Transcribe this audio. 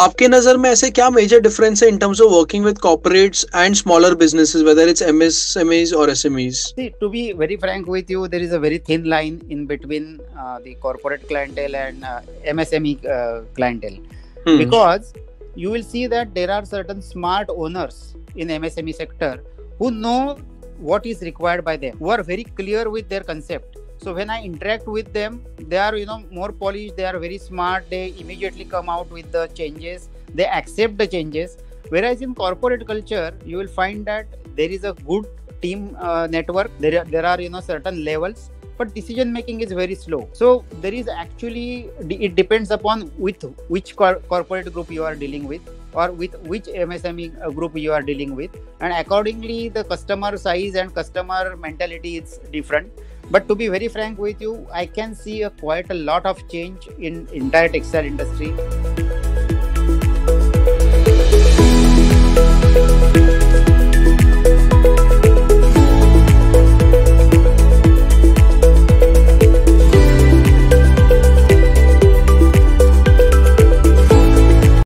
आपके नजर में ऐसे क्या मेजर डिफरेंस है in terms of working with corporates and smaller businesses, whether it's MSMEs और SMEs? See, to be very frank with you, there is a very thin line in between the corporate clientele and MSME clientele. Hmm. Because you will see that there are certain smart owners in MSME sector who know what is required by them, who are very clear with their concept. So when I interact with them, they are more polished, they are very smart, they immediately come out with the changes, they accept the changes. Whereas in corporate culture, you will find that there is a good team network, there are certain levels, but decision making is very slow. So there is actually, it depends upon with which corporate group you are dealing with, or with which MSME group you are dealing with, and accordingly the customer size and customer mentality is different. But to be very frank with you, I can see quite a lot of change in entire textile industry.